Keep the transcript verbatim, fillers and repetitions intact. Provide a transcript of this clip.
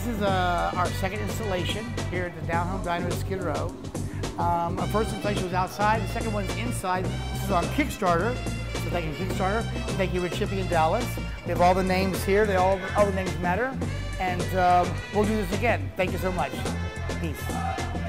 This is uh, our second installation here at the Down Home Dyno Skid Row. Um, our first installation was outside, the second one's inside. This is on Kickstarter, so thank you Kickstarter. Thank you Rich Hippie in Dallas. We have all the names here, they all, all the names matter. And um, we'll do this again. Thank you so much. Peace.